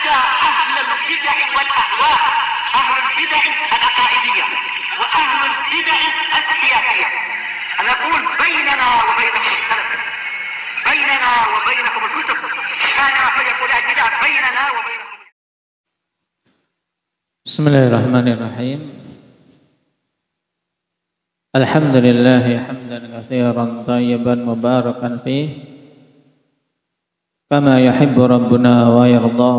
حتى أهل البدع والأهواء، أهل البدع العقائدية وأهل البدع السياسية. أنا أقول بيننا وبينكم السلف، بيننا وبينكم الكتب، كان فيقول البدع بيننا وبينكم. بسم الله الرحمن الرحيم. الحمد لله حمدا كثيرا طيبا مباركا فيه كما يحب ربنا ويرضى.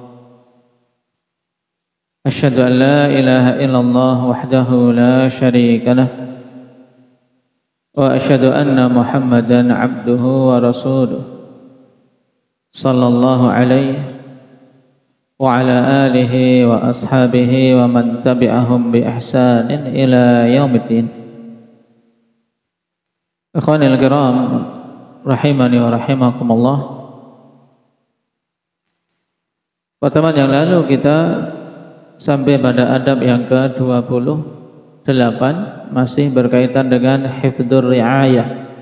أشهد أن لا إله إلا الله وحده لا شريك له، وأشهد أن محمدا عبده ورسوله صلى الله عليه وعلى آله وأصحابه ومن تبعهم بإحسان إلى يوم الدين. Ikhwanil kiram rahimani wa rahimakumullah. Pertemuan yang lalu kita sampai pada adab yang ke-28, masih berkaitan dengan hifdzur riayah,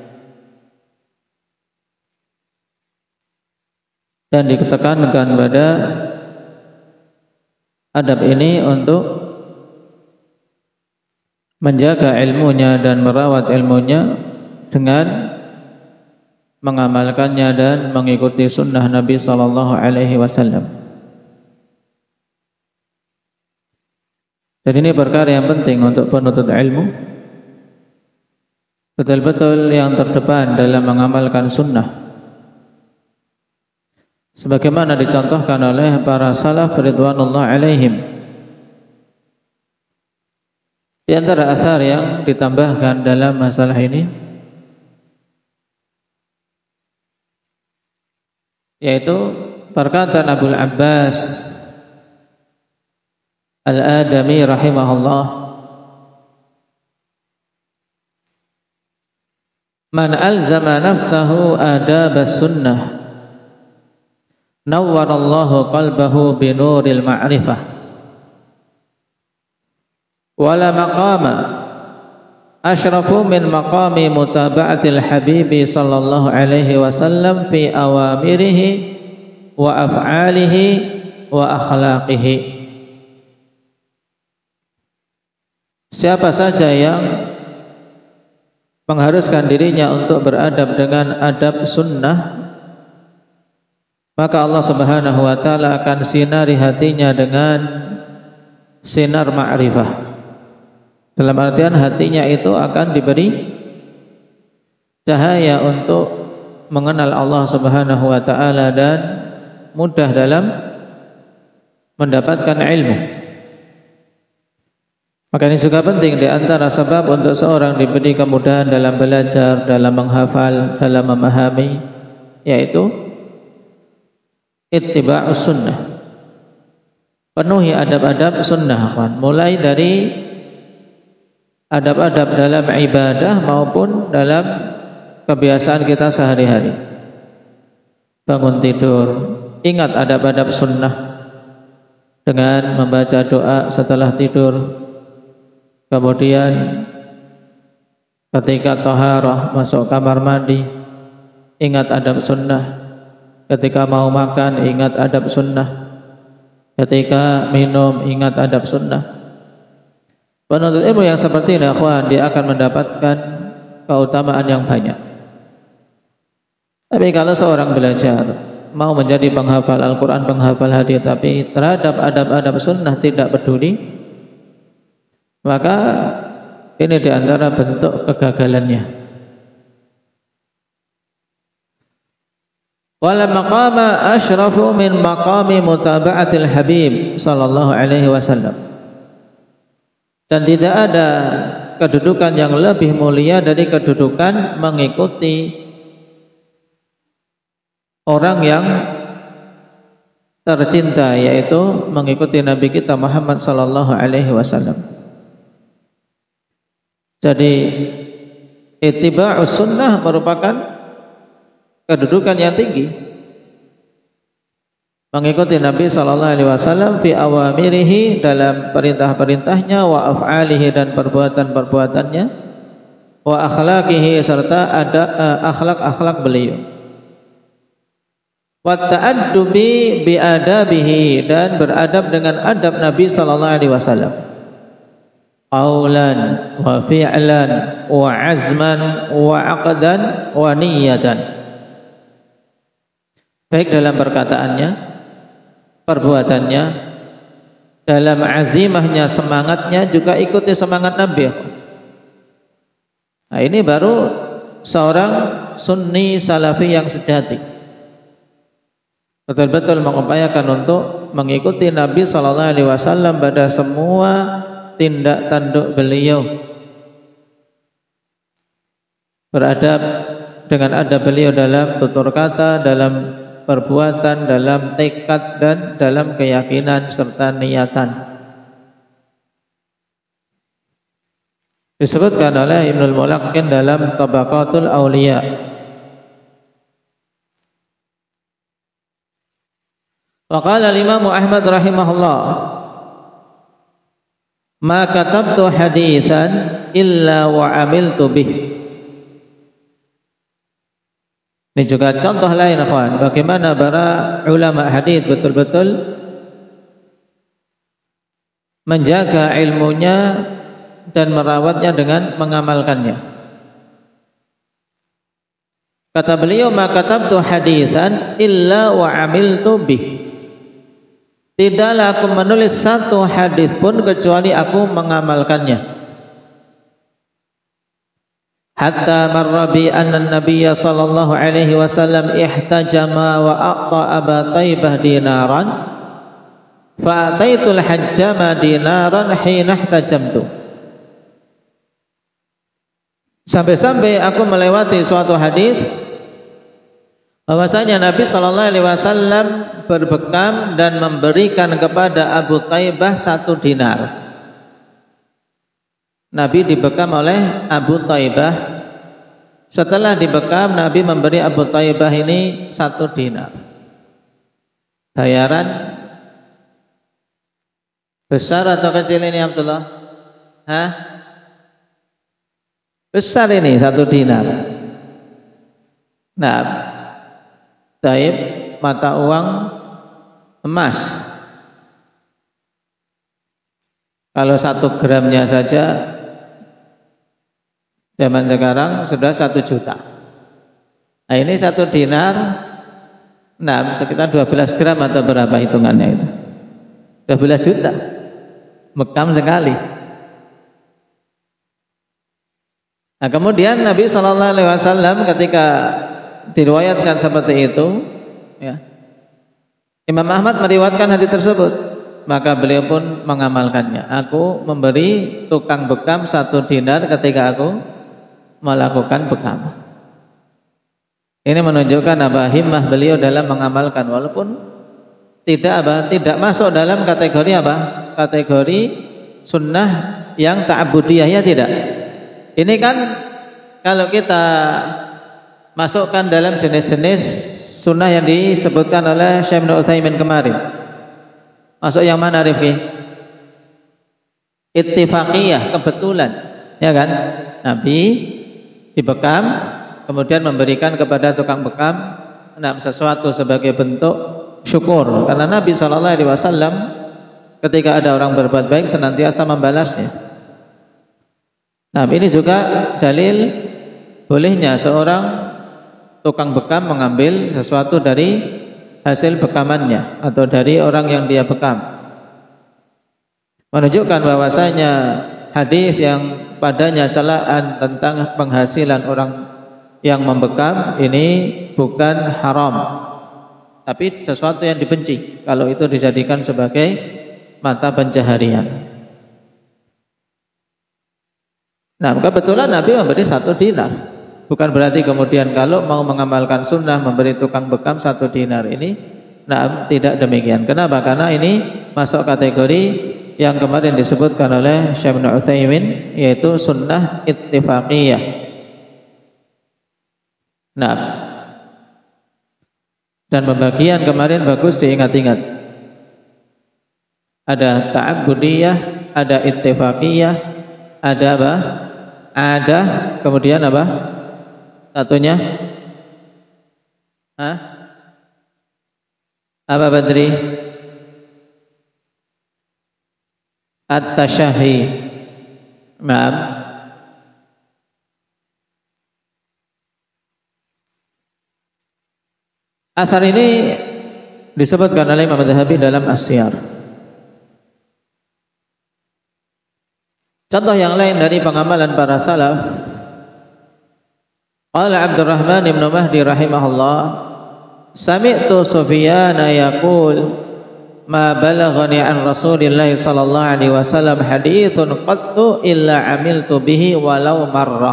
dan ditekankan pada adab ini untuk menjaga ilmunya dan merawat ilmunya dengan mengamalkannya dan mengikuti sunnah Nabi sallallahu alaihi wasallam. Dan ini perkara yang penting untuk penuntut ilmu, betul-betul yang terdepan dalam mengamalkan sunnah, sebagaimana dicontohkan oleh para salaf ridwanullah alaihim. Di antara athar yang ditambahkan dalam masalah ini yaitu perkataan Abul Abbas Al-Adami rahimahullah, man alzama nafsahu adab as-sunnah nawwarallahu qalbahu binuril ma'rifah wala maqama asyrafu min maqami mutaba'atil habibi sallallahu alaihi wasallam fi awamirihi wa af'alihi wa akhlaqihi. Siapa saja yang mengharuskan dirinya untuk beradab dengan adab sunnah, maka Allah Subhanahu wa taala akan sinari hatinya dengan sinar ma'rifah. Dalam artian hatinya itu akan diberi cahaya untuk mengenal Allah Subhanahu wa taala dan mudah dalam mendapatkan ilmu. Maka ini juga penting di antara sebab untuk seorang diberi kemudahan dalam belajar, dalam menghafal, dalam memahami, yaitu ittiba'us sunnah. Penuhi adab-adab sunnah, mulai dari adab-adab dalam ibadah maupun dalam kebiasaan kita sehari-hari. Bangun tidur, ingat adab-adab sunnah dengan membaca doa setelah tidur. Kemudian ketika taharah, masuk kamar mandi, ingat adab sunnah. Ketika mau makan, ingat adab sunnah. Ketika minum, ingat adab sunnah. Penuntut ilmu yang seperti ini, akhwan, dia akan mendapatkan keutamaan yang banyak. Tapi kalau seorang belajar mau menjadi penghafal Al-Quran, penghafal hadis, tapi terhadap adab-adab sunnah tidak peduli, maka ini diantara bentuk kegagalannya. Wala maqama asyrafu min maqami mutaba'atil habib sallallahu alaihi wasallam. Dan tidak ada kedudukan yang lebih mulia dari kedudukan mengikuti orang yang tercinta, yaitu mengikuti Nabi kita Muhammad sallallahu alaihi wasallam. Jadi ittiba'us sunnah merupakan kedudukan yang tinggi. Mengikuti Nabi sallallahu alaihi wasallam fi awamirihi, dalam perintah-perintahnya, wa af'alihi, dan perbuatan-perbuatannya, wa akhlaqihi, serta ada akhlak-akhlak beliau. wa ta'addubi bi adabihi, dan beradab dengan adab Nabi sallallahu alaihi wasallam, qaulan wa fi'lan wa azman wa aqdan wa niyatan, baik dalam perkataannya, perbuatannya, dalam azimahnya, semangatnya, juga ikuti semangat Nabi. Nah, ini baru seorang sunni salafi yang sejati, betul-betul mengupayakan untuk mengikuti Nabi sallallahu alaihi wasallam pada semua tindak tanduk beliau, beradab dengan adab beliau dalam tutur kata, dalam perbuatan, dalam tekad, dan dalam keyakinan serta niatan. Disebutkan oleh Ibnul Mulaqqin dalam Tabaqatul Auliya, wa qala al-Imam Ahmad rahimahullah, ma katabtu haditsan illa wa amiltu bih. Ini juga contoh lain, ikhwan, bagaimana para ulama hadis betul-betul menjaga ilmunya dan merawatnya dengan mengamalkannya. Kata beliau, ma katabtu haditsan illa wa amiltu bih. Tidaklah aku menulis satu hadis pun kecuali aku mengamalkannya. Hatta marra bi anna nabiyya sallallahu alaihi wasallam ihtajama wa aqta Aba Taibah dinaran fa ataitul hajjama dinaran hina ihtajamtu. Sampai-sampai aku melewati suatu hadis bahwasanya Nabi sallallahu alaihi wasallam berbekam dan memberikan kepada Abu Taibah 1 dinar. Nabi dibekam oleh Abu Taibah. Setelah dibekam, Nabi memberi Abu Taibah ini 1 dinar. Bayaran besar atau kecil ini, Abdullah? Hah? Besar ini 1 dinar. Nah, taib mata uang emas. Kalau 1 gramnya saja zaman sekarang sudah 1 juta. Nah, ini 1 dinar, nah sekitar 12 gram atau berapa hitungannya itu? 12 juta. Mekam sekali. Nah, kemudian Nabi sallallahu alaihi wasallam ketika diriwayatkan seperti itu, ya, Imam Ahmad meriwayatkan hadis tersebut, maka beliau pun mengamalkannya. Aku memberi tukang bekam 1 dinar ketika aku melakukan bekam. Ini menunjukkan himmah beliau dalam mengamalkan, walaupun tidak masuk dalam kategori kategori sunnah yang ta'budiyah, ya tidak. Ini kan kalau kita masukkan dalam jenis-jenis sunnah yang disebutkan oleh Syekh Ibnu Utsaimin kemarin, masuk yang mana, Rifki? Ittifaqiyah, kebetulan, ya kan? Nabi dibekam, kemudian memberikan kepada tukang bekam sesuatu sebagai bentuk syukur, karena Nabi sallallahu alaihi wasallam ketika ada orang berbuat baik senantiasa membalasnya. Nah, ini juga dalil bolehnya seorang tukang bekam mengambil sesuatu dari hasil bekamannya atau dari orang yang dia bekam, menunjukkan bahwasanya hadis yang padanya celaan tentang penghasilan orang yang membekam ini bukan haram, tapi sesuatu yang dibenci kalau itu dijadikan sebagai mata pencaharian. Nah, kebetulan Nabi memberi 1 dinar. Bukan berarti kemudian kalau mau mengamalkan sunnah memberi tukang bekam 1 dinar ini, nah, tidak demikian. Kenapa? Karena ini masuk kategori yang kemarin disebutkan oleh Syekh Ibnu Utsaimin, yaitu sunnah ittifaqiyah. Nah, dan pembagian kemarin bagus diingat-ingat. Ada ta'abbudiyah, ada ittifaqiyah, ada apa? Ada, kemudian apa? Satunya? Apa Badri? At-tasyahi. Naam. Asar ini disebutkan oleh Imam Adz-Dzahabi dalam As-Siyar. Contoh yang lain dari pengamalan para salaf, qala Abdurrahman ibn Mahdi rahimahullah, sami'tu Sufyan yaqul ma balaghani an Rasulillah sallallahu alaihi wasallam haditsun qattu illa amiltu bihi walau marrah.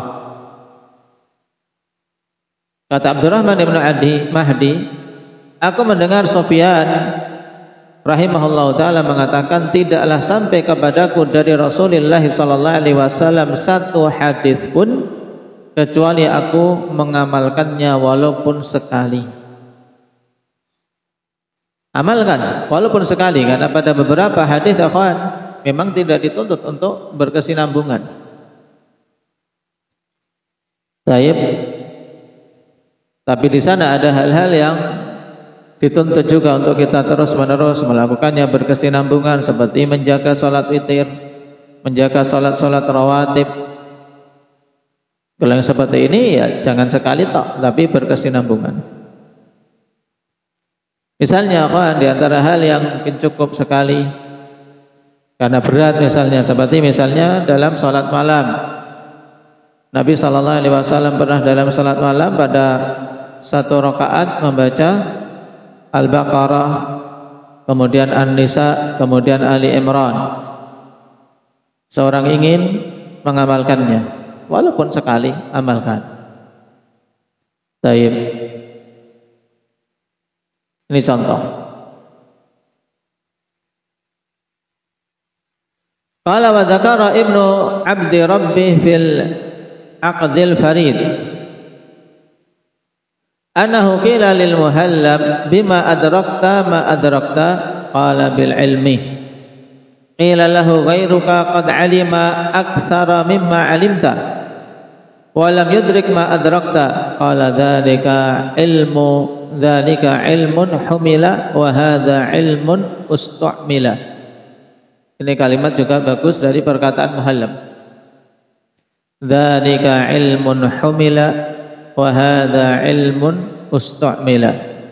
Kata Abdurrahman ibn Mahdi, aku mendengar Sufyan rahimahullah ta'ala mengatakan, tidaklah sampai kepadaku dari Rasulullah sallallahu alaihi wasallam satu hadis pun kecuali aku mengamalkannya walaupun sekali. Amalkan walaupun sekali, karena pada beberapa hadis akhwan memang tidak dituntut untuk berkesinambungan. Baik. Tapi di sana ada hal-hal yang dituntut juga untuk kita terus-menerus melakukannya berkesinambungan, seperti menjaga salat witir, menjaga salat-salat rawatib. Kalau yang seperti ini ya jangan sekali tok, tapi berkesinambungan. Misalnya di antara hal yang mungkin cukup sekali karena berat, misalnya seperti dalam salat malam. Nabi sallallahu alaihi wasallam pernah dalam salat malam pada satu rakaat membaca Al-Baqarah, kemudian An-Nisa, kemudian Ali Imran. Seorang ingin mengamalkannya, walaupun sekali, amalkan. Baik. Ini contoh. Qala wa dzakara Ibnu Abdi Rabbih fil Aqdil Farid annahu qila lil muhallab bima adrakta ma adrakta, qala bil ilmi. Qila lahu ghairuka qad alima aktsara mimma alimta wa lam yudrik ma adrakta, qala dzalika ilmun humila wa hadza ilmun ustu'mila. Ini kalimat juga bagus dari perkataan muhallab. Dzalika ilmun humila wa hadza ilmun ustu'mila.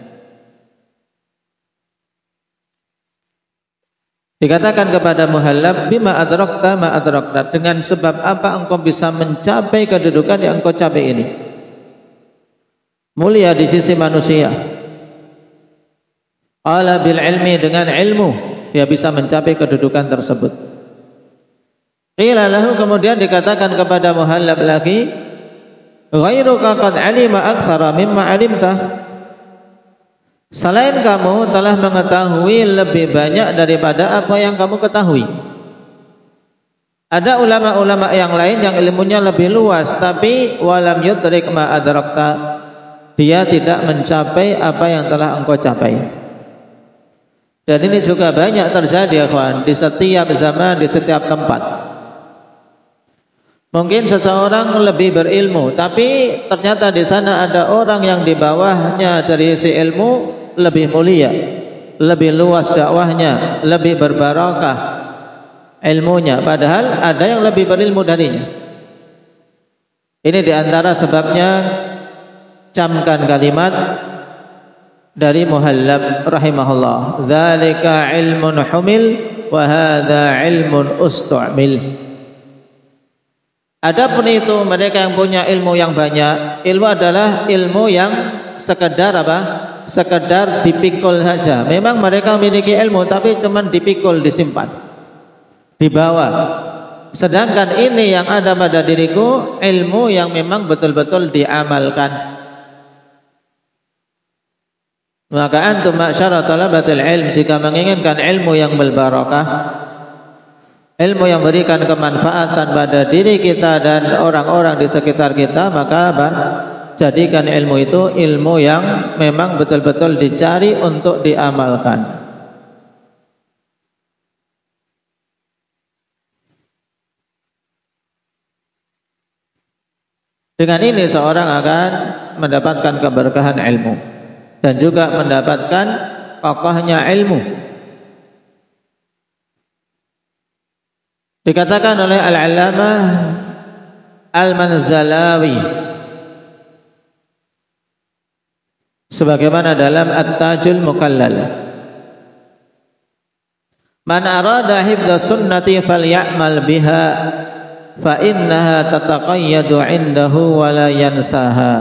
Dikatakan kepada muhallab, bima adrakta ma adrakta, dengan sebab apa engkau bisa mencapai kedudukan yang engkau capai ini, mulia di sisi manusia. Qala bil ilmi, dengan ilmu dia bisa mencapai kedudukan tersebut. Qila lahu, kemudian dikatakan kepada muhallab lagi, ghairuka qad alima aktsara mimma alimta, selain kamu telah mengetahui lebih banyak daripada apa yang kamu ketahui. Ada ulama-ulama yang lain yang ilmunya lebih luas, tapi walam yudrik ma adrakta, dia tidak mencapai apa yang telah engkau capai. Dan ini juga banyak terjadi, kawan, di setiap zaman, di setiap tempat. Mungkin seseorang lebih berilmu, tapi ternyata di sana ada orang yang di bawahnya dari sisi ilmu lebih mulia, lebih luas dakwahnya, lebih berbarakah ilmunya, padahal ada yang lebih berilmu darinya. Ini diantara sebabnya camkan kalimat dari muhallab rahimahullah, dzalika ilmun humil wa hadza ilmun ustu'mil. Adapun itu mereka yang punya ilmu yang banyak, ilmu adalah ilmu yang sekedar apa? Sekedar dipikul saja. Memang mereka memiliki ilmu, tapi cuma dipikul, disimpan, dibawa. Sedangkan ini yang ada pada diriku, ilmu yang memang betul-betul diamalkan. Maka antum ma'syara talabatul ilm, jika menginginkan ilmu yang berbarakah, ilmu yang memberikan kemanfaatan pada diri kita dan orang-orang di sekitar kita, maka apa? Jadikan ilmu itu ilmu yang memang betul-betul dicari untuk diamalkan. Dengan ini seorang akan mendapatkan keberkahan ilmu dan juga mendapatkan kokohnya ilmu. Dikatakan oleh Al-Allamah Al-Manzalawi sebagaimana dalam At-Tajul Mukallal, man arada hifdza sunnati falyamal biha fa innaha tataqayyadu 'indahu wa la yansaha.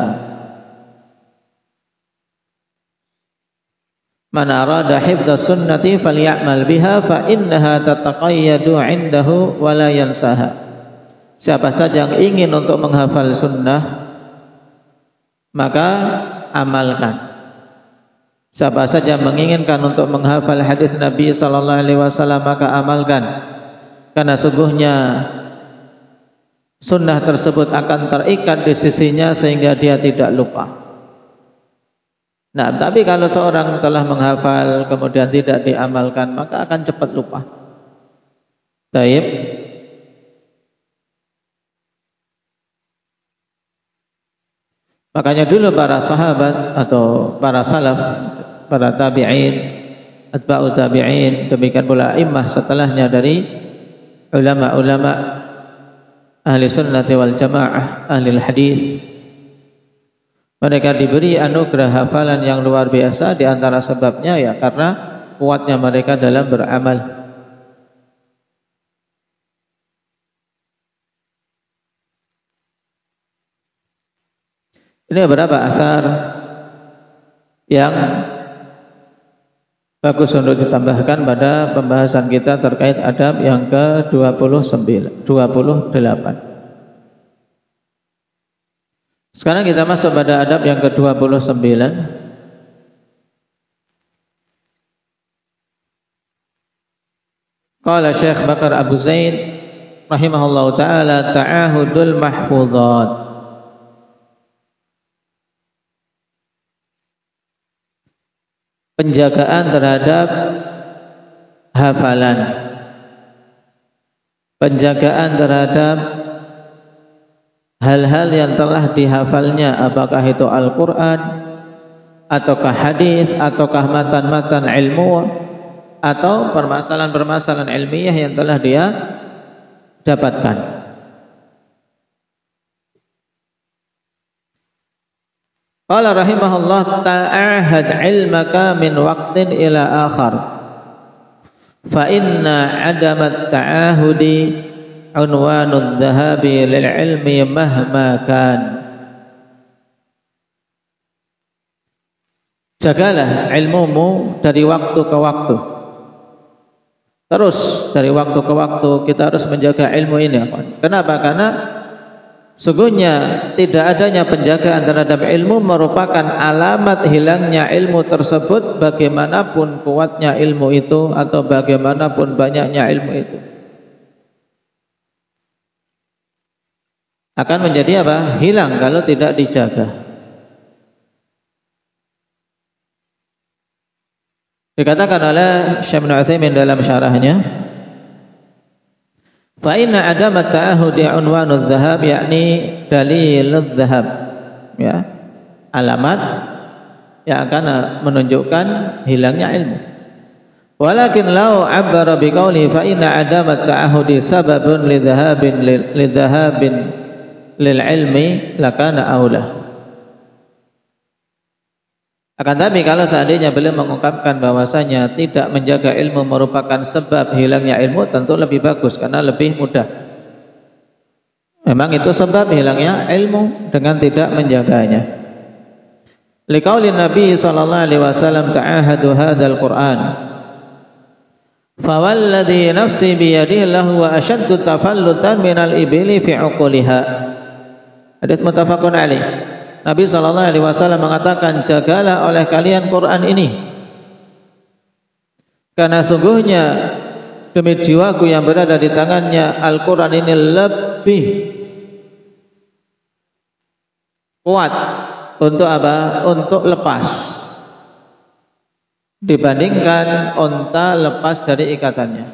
Man arada hifdza sunnati falyamal biha fa innaha tataqayyadu 'indahu wa la yansaha. Siapa saja yang ingin untuk menghafal sunnah, maka amalkan. Siapa saja menginginkan untuk menghafal hadis Nabi sallallahu alaihi wasallam, maka amalkan. Karena sungguhnya sunnah tersebut akan terikat di sisinya sehingga dia tidak lupa. Nah, tapi kalau seorang telah menghafal kemudian tidak diamalkan, maka akan cepat lupa. Baik. Makanya dulu para sahabat atau para salaf, para tabi'in, atba'u tabi'in, demikian pula imam setelahnya dari ulama-ulama ahli sunnati wal jamaah, ahli hadis, mereka diberi anugerah hafalan yang luar biasa. Di antara sebabnya ya karena kuatnya mereka dalam beramal. Ini beberapa asar yang bagus untuk ditambahkan pada pembahasan kita terkait adab yang ke-28. Sekarang kita masuk pada adab yang ke-29. Qala Syekh Bakar Abu Zaid rahimahullahu taala, ta'ahudul mahfuzat. Penjagaan terhadap hafalan, penjagaan terhadap hal-hal yang telah dihafalnya, apakah itu Al-Quran, ataukah hadis, ataukah matan-matan ilmu, atau permasalahan-permasalahan ilmiah yang telah dia dapatkan. Qala rahimahullah, ta'ahad ilmaka min waqtin ila akhar fa inna adamat ta'ahudi unwanud dhahabi lil ilmi mahma kan. Jagalah ilmumu dari waktu ke waktu. Terus dari waktu ke waktu kita harus menjaga ilmu ini. Kenapa? Karena sungguhnya tidak adanya penjagaan terhadap ilmu merupakan alamat hilangnya ilmu tersebut, bagaimanapun kuatnya ilmu itu atau bagaimanapun banyaknya ilmu itu. Akan menjadi apa? Hilang kalau tidak dijaga. Dikatakan oleh Syekh Ibnu Utsaimin dalam syarahnya, fa inna adam at-ta'ahudi unwanud dhahab, yakni dalilud dhahab, ya, alamat yang akan menunjukkan hilangnya ilmu. Walakin law 'abbara biqauli fa inna adam at-ta'ahudi sababun lidhahabin lil ilmi lakana aula. Akan tapi kalau seandainya beliau mengungkapkan bahwasanya tidak menjaga ilmu merupakan sebab hilangnya ilmu, tentu lebih bagus karena lebih mudah. Memang itu sebab hilangnya ilmu dengan tidak menjaganya. Liqauli Nabi sallallahu alaihi wasallam, ta'ahadu hadzal Qur'an fa walladhi nafsi bi yadihi lahu wa ashaddu tafallutan minal ibili fi uquliha. Hadits muttafaqun alaih. Nabi sallallahu alaihi wasallam mengatakan, jagalah oleh kalian Quran ini, karena sungguhnya demi jiwaku yang berada di tangannya, Al-Quran ini lebih kuat untuk apa? Untuk lepas dibandingkan onta lepas dari ikatannya.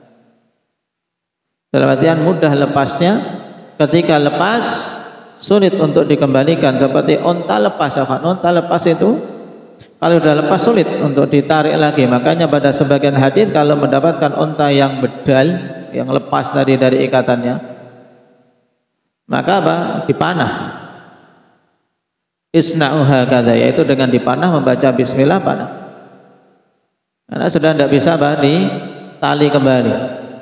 Dalam artian mudah lepasnya, ketika lepas sulit untuk dikembalikan, seperti onta lepas. Onta lepas itu Kalau sudah lepas sulit untuk ditarik lagi. Makanya pada sebagian hadis kalau mendapatkan unta yang bedal, yang lepas tadi dari ikatannya, maka apa? Dipanah. Isna'uha kadza, yaitu dengan dipanah membaca bismillah panah. Karena sudah tidak bisa apa? Ditali kembali.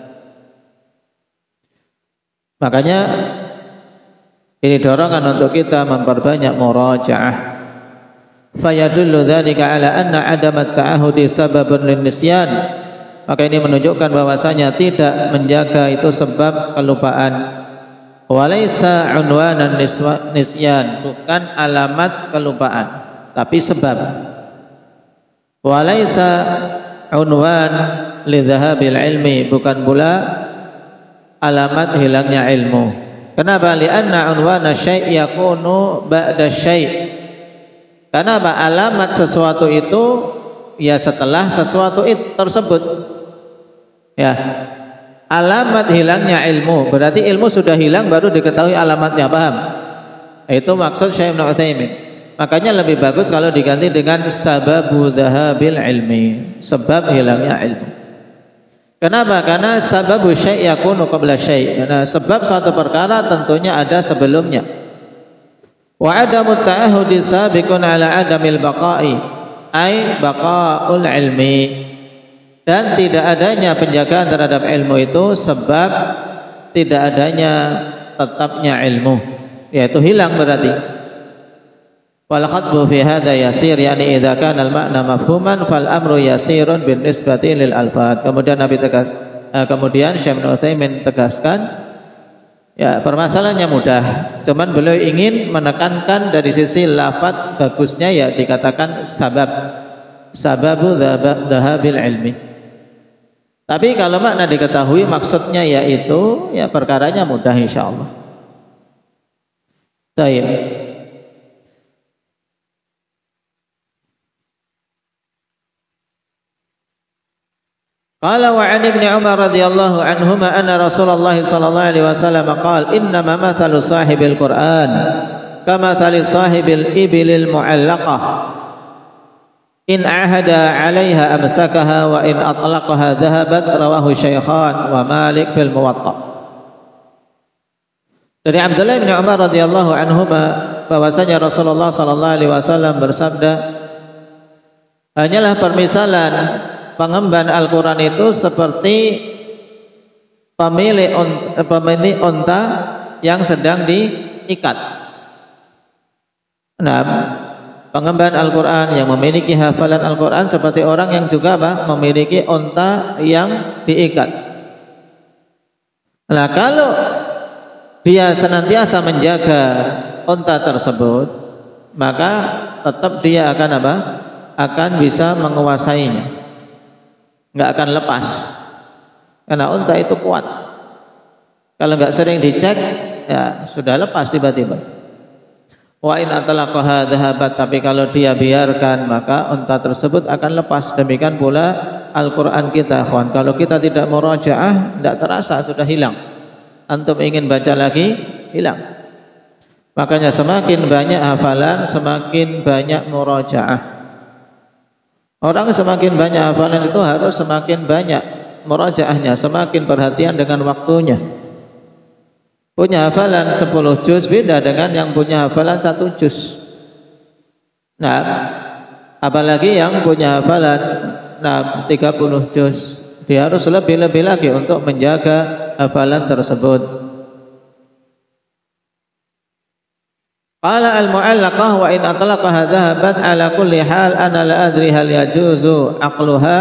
Makanya ini dorongan untuk kita memperbanyak murajaah. Fayadullu dzalika ala anna 'adam at-ta'ahudi sababun lin-nisyan. Maka ini menunjukkan bahwasanya tidak menjaga itu sebab kelupaan. Walaisa 'unwanan nisyan, bukan alamat kelupaan, tapi sebab. Walaisa 'unwan lidzahabil ilmi, bukan pula alamat hilangnya ilmu. Kenapa? Li'anna 'unwana syai' yakunu ba'da syai'. Karena apa? Alamat sesuatu itu ya setelah sesuatu itu tersebut. Ya. Alamat hilangnya ilmu, berarti ilmu sudah hilang baru diketahui alamatnya, paham? Itu maksud Syekh Ibnu Utsaimin. Makanya lebih bagus kalau diganti dengan sababu dzahabil ilmi, sebab hilangnya ilmu. Kenapa? Karena sababu syai' yakunu qabla syai'. Karena sebab suatu perkara tentunya ada sebelumnya. Wa adamut ta'ahudi sabiqun ala adamil baqa'i, ai baqa'ul ilmi. Dan tidak adanya penjagaan terhadap ilmu itu sebab tidak adanya tetapnya ilmu, yaitu hilang berarti. Wal khatbu fi hadza yasir, yani idza kana al ma'na mafhuman fal amru yasirun bin nisbati lil alfaz. Kemudian kemudian Syekh Ibnu Utsaimin tegaskan, ya permasalahannya mudah, cuman beliau ingin menekankan dari sisi lafaz bagusnya ya dikatakan sababu dhahabil ilmi. Tapi kalau makna diketahui maksudnya yaitu ya perkaranya mudah insyaallah. Baik. Qala wa 'an Ibnu Umar radhiyallahu anhuma anna Rasulullah sallallahu alaihi wasallam qala innama mathalu sahibil Qur'an kamathali sahibil ibilil mu'allaqah in ahada 'alaiha amsakaha wa in atlaqaha dhahabat, rawahu Syaikhan wa Malik fil Muwatta. Dari Abdullah bin Umar radhiyallahu anhuma bahwasanya Rasulullah sallallahu alaihi wasallam bersabda, hanyalah permisalan pengemban Al-Quran itu seperti pemilik unta yang sedang diikat. Nah, pengemban Al-Quran yang memiliki hafalan Al-Quran seperti orang yang juga memiliki unta yang diikat. Nah, kalau dia senantiasa menjaga unta tersebut, maka tetap dia akan akan bisa menguasainya, nggak akan lepas, karena unta itu kuat. Kalau nggak sering dicek, ya sudah lepas tiba-tiba. Wa in atlaqaha dhahabat, tapi kalau dia biarkan maka unta tersebut akan lepas. Demikian pula Al-Quran kita, kawan. Kalau kita tidak murajaah, tidak terasa sudah hilang. Antum ingin baca lagi, hilang. Makanya semakin banyak hafalan, semakin banyak murajaah. Orang semakin banyak hafalan itu harus semakin banyak murajaahnya, semakin perhatian dengan waktunya. Punya hafalan 10 juz beda dengan yang punya hafalan 1 juz. Nah, apalagi yang punya hafalan 30 juz, dia harus lebih-lebih lagi untuk menjaga hafalan tersebut. Qala al-mu'allaqah wa in atlaqaha dhahabat ala kulli hal ana la adri hal yajuzu aqluha.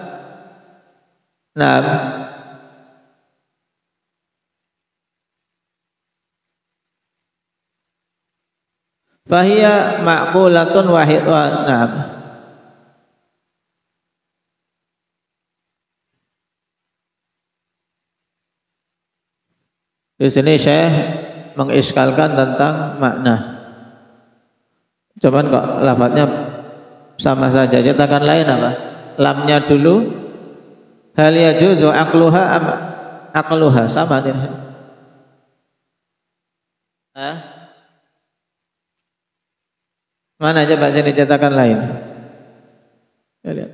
Nah, fahiya ma'qulatun wahid wa na'am. Di sini Syekh mengiskalkan tentang makna. Cuman kok lafadznya sama saja. Cetakan lain apa? Lamnya dulu. Hal yajuzu aqluha am aqluha, sama tidak? Mana coba jadi cetakan lain? Ya, lihat.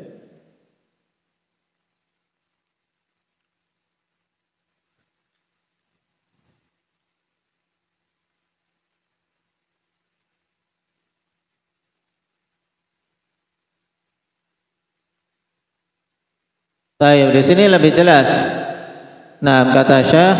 Baik, di sini lebih jelas. Nah, kata Syekh,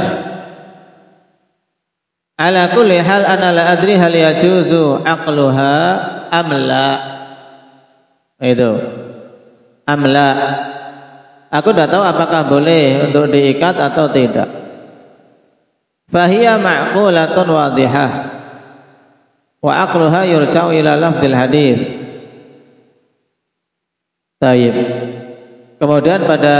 ala kulli hal ana la adri hal yajuzu aqluha am la. Itu. Am la. Aku tidak tahu apakah boleh untuk diikat atau tidak. Fahiya ma'qulatun wadihah. Wa aqluha yurja'u ila lafdil hadis. Baik. Kemudian pada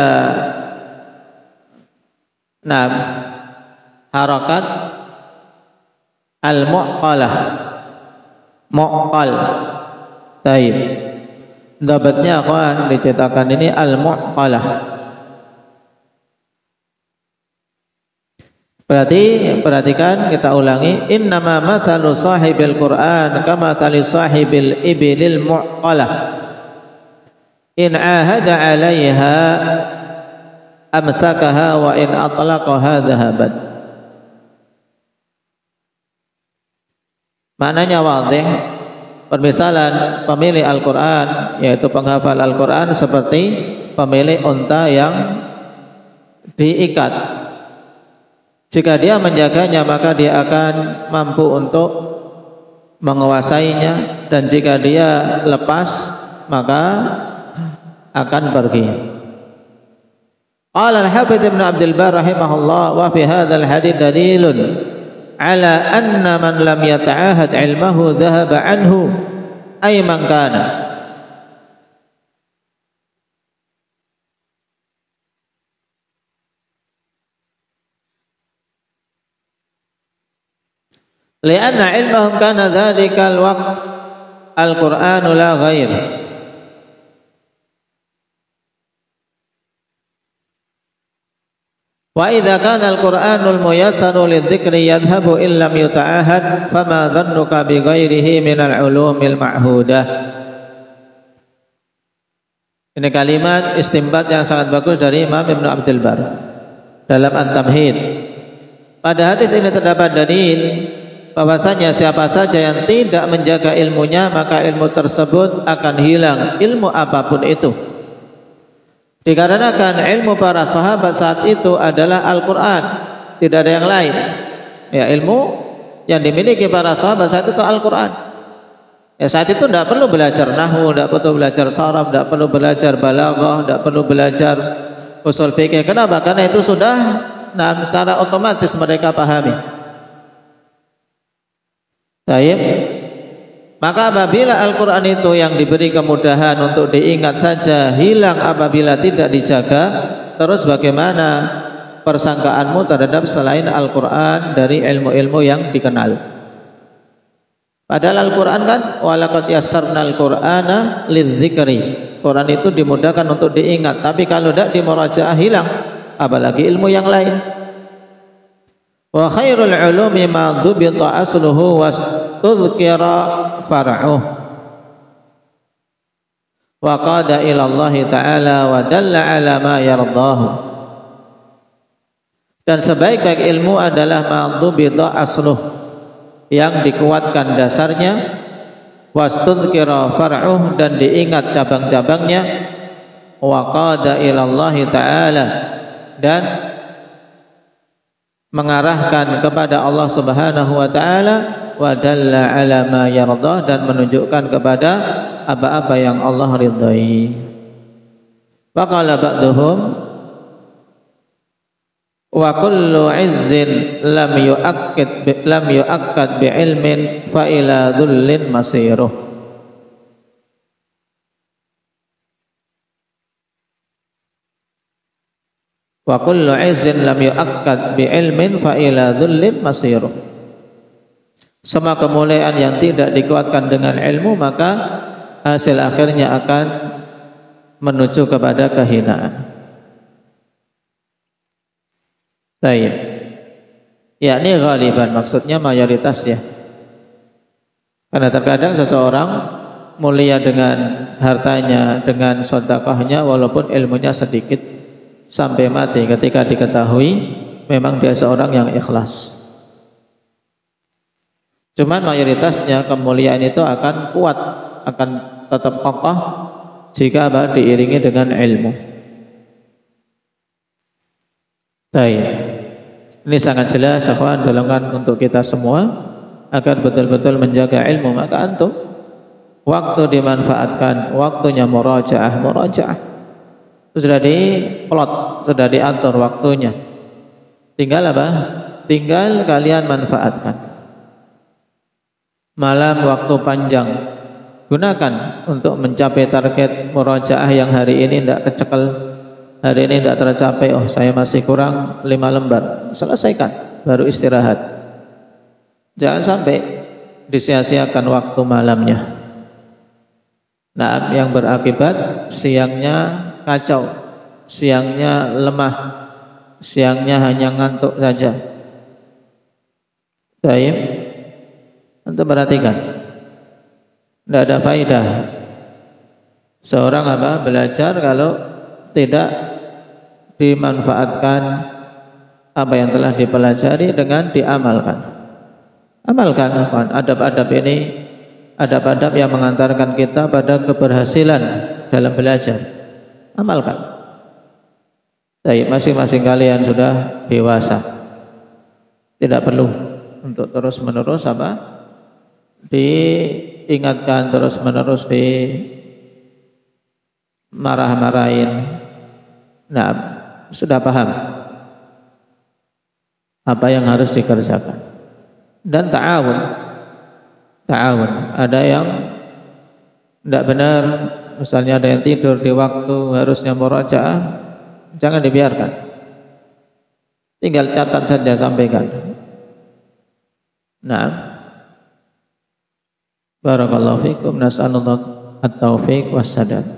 harakat al-mu'qalah, mu'qal. Baik. Dabatnya akan dicetakan ini al-mu'qalah. Perhatikan, kita ulangi. Innama mathalu sahibil Qur'an kama mathali sahibil ibilil mu'qalah. In ahada 'alaiha amsakaha wa in atlaqaha dhahabat. Maknanya wadih. Permisalan pemilik Al-Quran, yaitu penghafal Al-Quran, seperti pemilik unta yang diikat. Jika dia menjaganya, maka dia akan mampu untuk menguasainya, dan jika dia lepas, maka akan pergi. Qala al-Hafidz Ibnu Abdul Barr rahimahullah, wa fi hadzal hadits dalilun ala anna man lam yata'ahad ilmahu dhahaba anhu ay man kana. Lianna ilmahum kana dzalikal waqt al-Qur'anu la ghair. Wa idza kana al-Qur'anul muyassaru lidzikri yadhhabu illam yuta'ahad fama dhannuka bi ghairihi minal ulumil ma'hudah. Ini kalimat istinbat yang sangat bagus dari Imam Ibnu Abdul Barr dalam At-Tamhid. Pada hadis ini terdapat dalil bahwasanya siapa saja yang tidak menjaga ilmunya, maka ilmu tersebut akan hilang, ilmu apapun itu. Dikarenakan ilmu para sahabat saat itu adalah Al-Quran, tidak ada yang lain. Ya, ilmu yang dimiliki para sahabat saat itu Al-Quran. Ya, saat itu tidak perlu belajar nahwu, tidak perlu belajar sharaf, tidak perlu belajar balaghah, tidak perlu belajar usul fikih. Kenapa? Karena itu sudah secara otomatis mereka pahami. Baik. Maka apabila Al-Quran itu yang diberi kemudahan untuk diingat saja hilang apabila tidak dijaga, terus bagaimana persangkaanmu terhadap selain Al-Quran dari ilmu-ilmu yang dikenal? Padahal Al-Quran kan walaqad yassarnal Qur'ana lidzikri. Quran itu dimudahkan untuk diingat, tapi kalau tidak dimurajaah hilang, apalagi ilmu yang lain. Wa khairul ulumi ma dhubita asluhu wa tudhkira far'uh wa qada ila Allah ta'ala wa dalla ala ma yardahu. Dan sebaik-baik ilmu adalah ma dhubita asluh, yang dikuatkan dasarnya, wastudhkira far'uh, dan diingat cabang-cabangnya, wa qada ila Allah ta'ala, dan mengarahkan kepada Allah Subhanahu wa taala, wa dalla ala ma yardah, dan menunjukkan kepada apa-apa yang Allah ridhai. Faqala ba'duhum wa kullu 'izzin lam yu'akkad bi ilmin fa ila dhullin masiruh. Wa kullu 'izzin lam yu'akkad bi ilmin fa ila dhullin masiruh. Semua kemuliaan yang tidak dikuatkan dengan ilmu, maka hasil akhirnya akan menuju kepada kehinaan. Baik. Ya, ini ghaliban, maksudnya mayoritas ya. Karena terkadang seseorang mulia dengan hartanya, dengan sedekahnya, walaupun ilmunya sedikit, sampai mati ketika diketahui memang dia seorang yang ikhlas. Cuman mayoritasnya kemuliaan itu akan kuat, akan tetap kokoh jika diiringi dengan ilmu. Baik, ini sangat jelas akhwan, dorongan untuk kita semua agar betul-betul menjaga ilmu. Maka antum waktu dimanfaatkan, waktunya murajaah. Sudah diplot, sudah diatur waktunya. Tinggal apa? Tinggal kalian manfaatkan. Malam waktu panjang gunakan untuk mencapai target murajaah yang hari ini tidak kecekel, hari ini tidak tercapai. Oh, saya masih kurang 5 lembar. Selesaikan, baru istirahat. Jangan sampai disia-siakan waktu malamnya. Nah, yang berakibat siangnya kacau, siangnya lemah, siangnya hanya ngantuk saja. Baik, untuk perhatikan, tidak ada faedah seorang belajar kalau tidak dimanfaatkan apa yang telah dipelajari dengan diamalkan. Amalkan adab-adab ini, adab-adab yang mengantarkan kita pada keberhasilan dalam belajar. Amalkan. Baik, masing-masing kalian sudah dewasa, tidak perlu untuk terus-menerus diingatkan, terus-menerus dimarah-marahin. Nah, sudah paham apa yang harus dikerjakan. Dan ta'awun. Ada yang tidak benar, misalnya ada yang tidur di waktu harusnya murajaah, jangan dibiarkan. Tinggal catat saja, sampaikan. Nah, barakallahu fikum, nas'alullah at-taufiq wassadad.